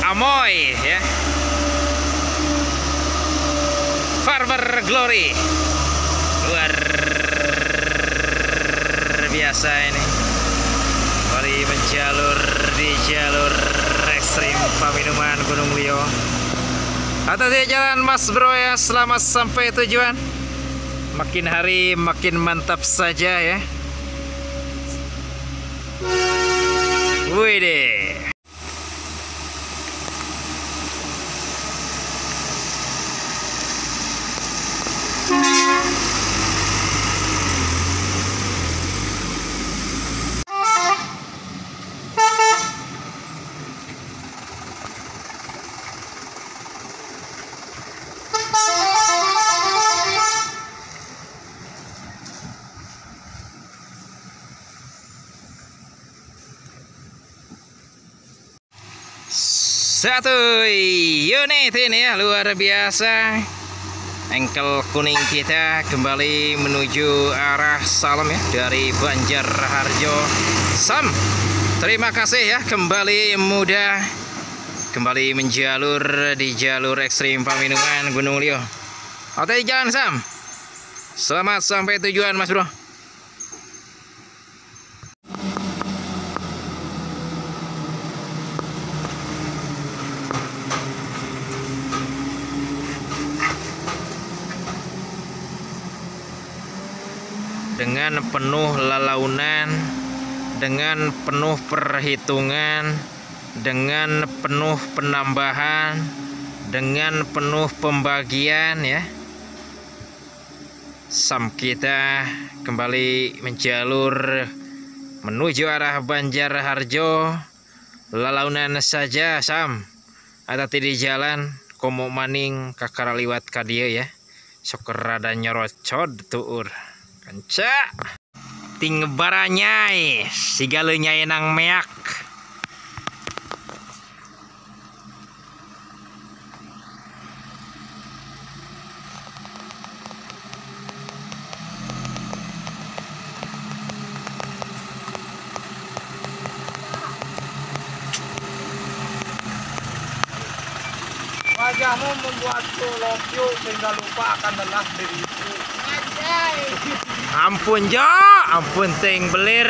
Amoy ya. Farmer Glory. Luar biasa ini. Kembali menjalur di jalur ekstrim Paminuman Gunung Lio. Hati-hati jalan Mas Bro ya, selamat sampai tujuan. Makin hari makin mantap saja ya. Wih deh. Satu unit ini ya, luar biasa. Engkel kuning kita kembali menuju arah Salem ya, dari Banjarharjo. Sam, terima kasih ya, kembali mudah, kembali menjalur di jalur ekstrim Paminuman Gunung Lio. Oke, jalan Sam. Selamat sampai tujuan Mas Bro. Dengan penuh lalaunan, dengan penuh perhitungan, dengan penuh penambahan, dengan penuh pembagian ya. Sam kita kembali menjalur menuju arah Banjarharjo. Lalaunan saja Sam. Hati di jalan komo maning kakara liwat kadia ya. Sok rada nyorocod tuur. Kanca ting baranyai sigaleunya enang meak. Wajahmu membuatku love you sehingga lupa akan lelah diriku. Ampun Jo, ampun ting belir.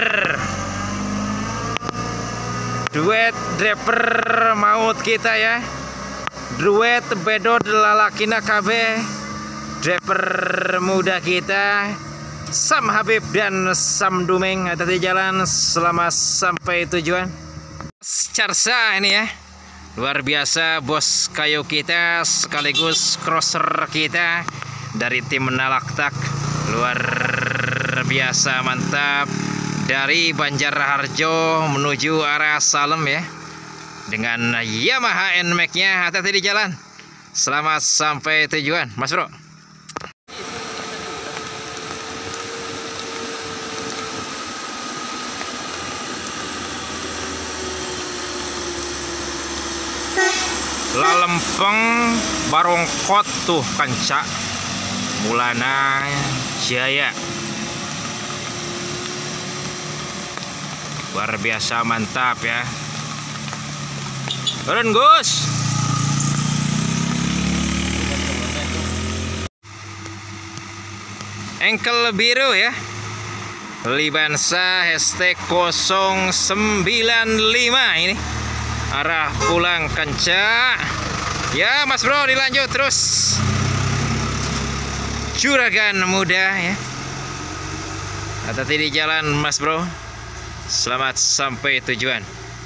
Duet driver maut kita ya. Duet bedod lalakina KB. Driver muda kita Sam Habib dan Sam Dumeng. Hati-hati jalan, selamat sampai tujuan. Carsa ini ya. Luar biasa bos kayu kita sekaligus crosser kita dari tim Nalaktak. Luar biasa mantap dari Banjarharjo menuju arah Salem ya, dengan Yamaha NMAX-nya. Hati-hati di jalan, selamat sampai tujuan Mas Bro. Lalempeng barongkot tuh kanca Mulana Jaya. Luar biasa mantap ya. Turun Gus. Engkel biru ya. Libansa #095 ini. Arah pulang kanca. Ya Mas Bro, dilanjut terus. Juragan muda ya. Hati-hati di jalan Mas Bro. Selamat sampai tujuan.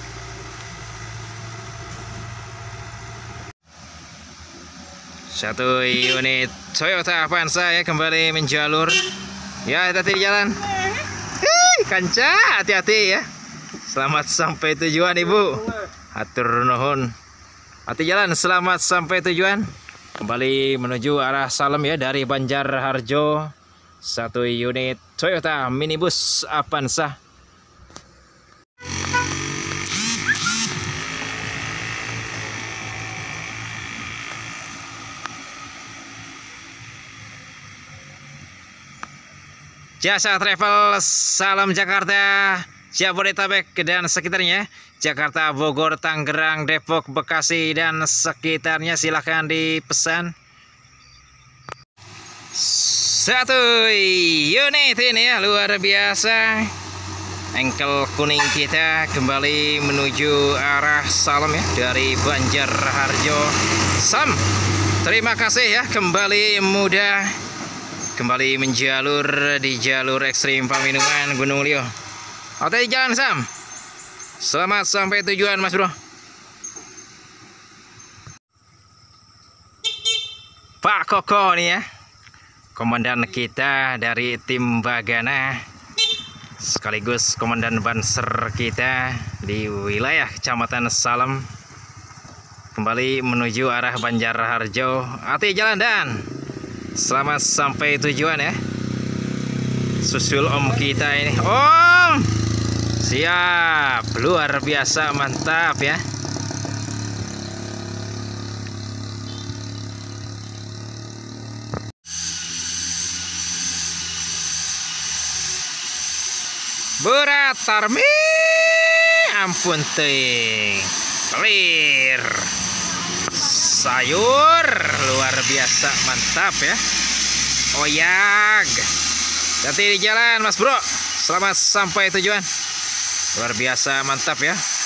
Satu unit Toyota Avanza ya, kembali menjalur. Ya, hati-hati di jalan. Hei, kanca, hati-hati ya. Selamat sampai tujuan Ibu. Hatur nuhun. Hati jalan, selamat sampai tujuan. Kembali menuju arah Salem ya, dari Banjarharjo. Satu unit Toyota minibus Avanza. Jasa Travel, salam Jakarta. Jabodetabek dan sekitarnya, Jakarta, Bogor, Tangerang, Depok, Bekasi dan sekitarnya, silahkan dipesan. Satu unit ini ya, luar biasa. Engkel kuning kita kembali menuju arah Salem ya, dari Banjarharjo. Sam, terima kasih ya, kembali mudah, kembali menjalur di jalur ekstrim Paminungan Gunung Lio. Oke, jalan Sam. Selamat sampai tujuan Mas Bro. Pak Koko nih ya, komandan kita dari tim Bagana, sekaligus komandan Banser kita di wilayah Kecamatan Salem, kembali menuju arah Banjarharjo. Hati jalan dan selamat sampai tujuan ya. Susul om kita ini. Om, siap, luar biasa, mantap ya. Berat tarmi, ampun ting, clear, sayur, luar biasa, mantap ya. Oyag, hati di jalan Mas Bro, selamat sampai tujuan, luar biasa, mantap ya.